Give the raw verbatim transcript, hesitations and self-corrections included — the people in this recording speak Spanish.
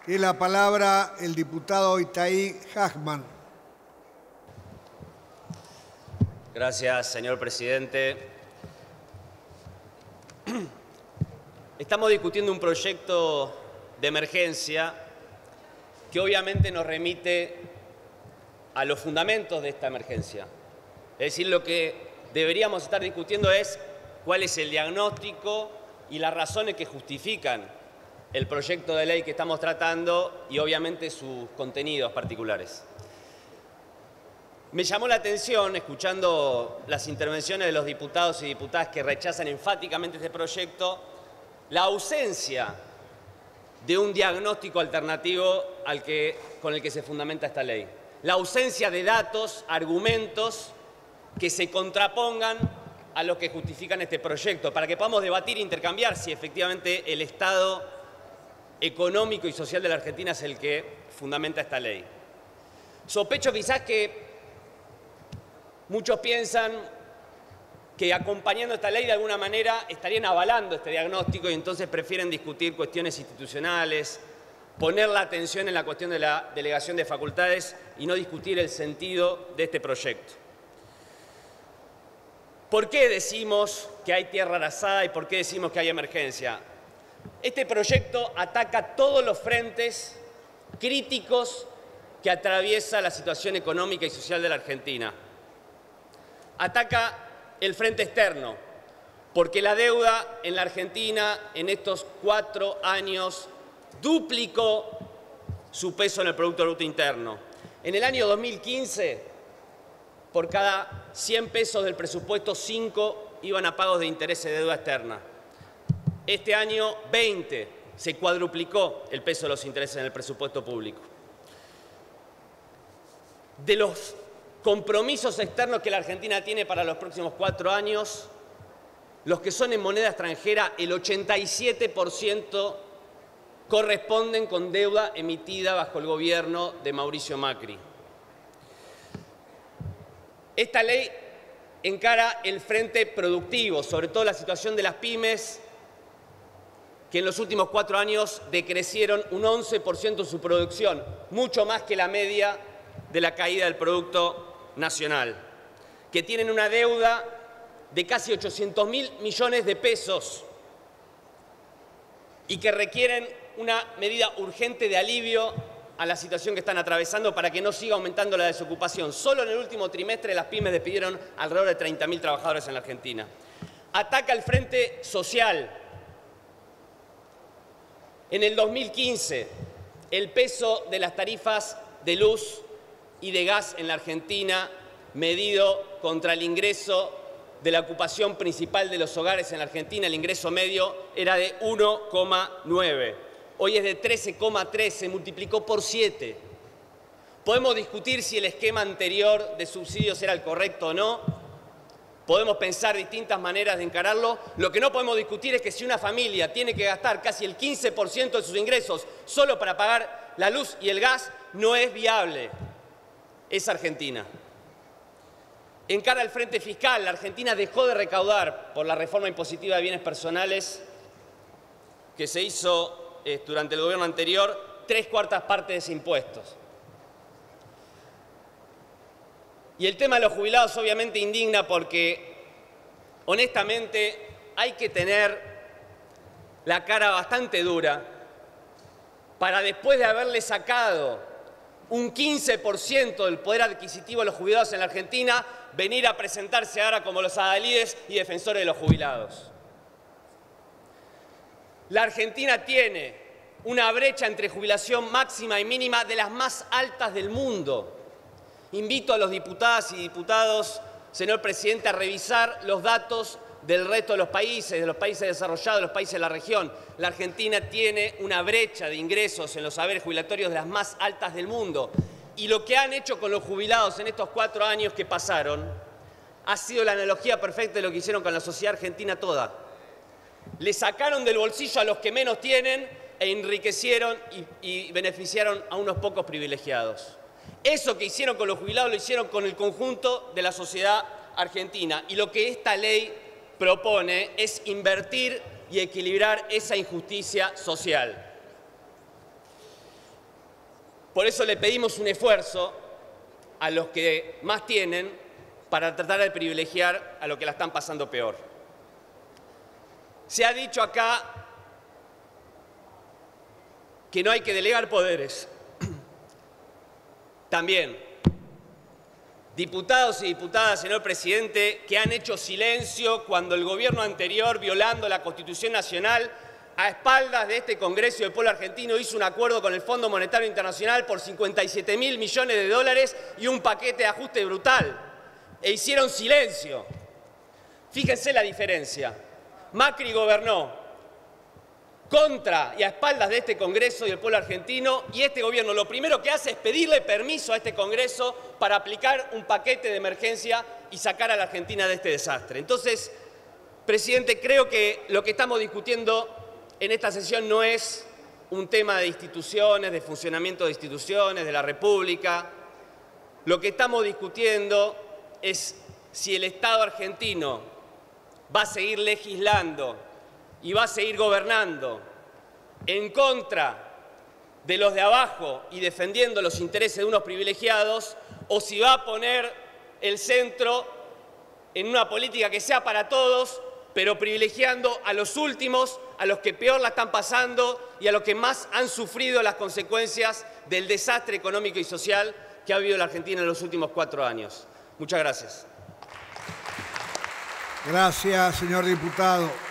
Tiene la palabra el diputado Itaí Hagman. Gracias, señor presidente. Estamos discutiendo un proyecto de emergencia que obviamente nos remite a los fundamentos de esta emergencia. Es decir, lo que deberíamos estar discutiendo es cuál es el diagnóstico y las razones que justifican el proyecto de ley que estamos tratando y obviamente sus contenidos particulares. Me llamó la atención, escuchando las intervenciones de los diputados y diputadas que rechazan enfáticamente este proyecto, la ausencia de un diagnóstico alternativo al que, con el que se fundamenta esta ley. La ausencia de datos, argumentos que se contrapongan a los que justifican este proyecto, para que podamos debatir e intercambiar si efectivamente el estado económico y social de la Argentina es el que fundamenta esta ley. Sospecho quizás que muchos piensan que acompañando esta ley de alguna manera estarían avalando este diagnóstico y entonces prefieren discutir cuestiones institucionales, poner la atención en la cuestión de la delegación de facultades y no discutir el sentido de este proyecto. ¿Por qué decimos que hay tierra arrasada y por qué decimos que hay emergencia? Este proyecto ataca todos los frentes críticos que atraviesa la situación económica y social de la Argentina. Ataca el frente externo, porque la deuda en la Argentina en estos cuatro años duplicó su peso en el Producto Bruto Interno. En el año dos mil quince, por cada cien pesos del presupuesto, cinco iban a pagos de intereses de deuda externa. Este año, veinte, se cuadruplicó el peso de los intereses en el presupuesto público. De los compromisos externos que la Argentina tiene para los próximos cuatro años, los que son en moneda extranjera, el ochenta y siete por ciento corresponden con deuda emitida bajo el gobierno de Mauricio Macri. Esta ley encara el frente productivo, sobre todo la situación de las pymes, que en los últimos cuatro años decrecieron un once por ciento su producción, mucho más que la media de la caída del Producto Nacional, que tienen una deuda de casi ochocientos mil millones de pesos y que requieren una medida urgente de alivio a la situación que están atravesando para que no siga aumentando la desocupación. Solo en el último trimestre las pymes despidieron alrededor de treinta mil trabajadores en la Argentina. Ataca el frente social. En el dos mil quince, el peso de las tarifas de luz y de gas en la Argentina, medido contra el ingreso de la ocupación principal de los hogares en la Argentina, el ingreso medio era de uno coma nueve. Hoy es de trece coma tres, se multiplicó por siete. Podemos discutir si el esquema anterior de subsidios era el correcto o no. Podemos pensar distintas maneras de encararlo. Lo que no podemos discutir es que si una familia tiene que gastar casi el quince por ciento de sus ingresos solo para pagar la luz y el gas, no es viable. Es Argentina. Encara el frente fiscal. La Argentina dejó de recaudar por la reforma impositiva de bienes personales que se hizo eh, durante el gobierno anterior tres cuartas partes de ese impuesto. Y el tema de los jubilados obviamente indigna porque, honestamente, hay que tener la cara bastante dura para, después de haberle sacado un quince por ciento del poder adquisitivo a los jubilados en la Argentina, venir a presentarse ahora como los adalides y defensores de los jubilados. La Argentina tiene una brecha entre jubilación máxima y mínima de las más altas del mundo. Invito a los diputadas y diputados, señor presidente, a revisar los datos del resto de los países, de los países desarrollados, de los países de la región. La Argentina tiene una brecha de ingresos en los saberes jubilatorios de las más altas del mundo. Y lo que han hecho con los jubilados en estos cuatro años que pasaron ha sido la analogía perfecta de lo que hicieron con la sociedad argentina toda. Le sacaron del bolsillo a los que menos tienen e enriquecieron y, y beneficiaron a unos pocos privilegiados. Eso que hicieron con los jubilados lo hicieron con el conjunto de la sociedad argentina. Y lo que esta ley propone es invertir y equilibrar esa injusticia social. Por eso le pedimos un esfuerzo a los que más tienen para tratar de privilegiar a los que la están pasando peor. Se ha dicho acá que no hay que delegar poderes. También, diputados y diputadas, señor presidente, que han hecho silencio cuando el gobierno anterior, violando la Constitución Nacional, a espaldas de este Congreso y del pueblo argentino, hizo un acuerdo con el Fondo Monetario Internacional por cincuenta y siete mil millones de dólares y un paquete de ajuste brutal. E hicieron silencio. Fíjense la diferencia. Macri gobernó contra y a espaldas de este Congreso y del pueblo argentino, y este gobierno lo primero que hace es pedirle permiso a este Congreso para aplicar un paquete de emergencia y sacar a la Argentina de este desastre. Entonces, presidente, creo que lo que estamos discutiendo en esta sesión no es un tema de instituciones, de funcionamiento de instituciones, de la República. Lo que estamos discutiendo es si el Estado argentino va a seguir legislando y va a seguir gobernando en contra de los de abajo y defendiendo los intereses de unos privilegiados, o si va a poner el centro en una política que sea para todos, pero privilegiando a los últimos, a los que peor la están pasando y a los que más han sufrido las consecuencias del desastre económico y social que ha vivido la Argentina en los últimos cuatro años. Muchas gracias. Gracias, señor diputado.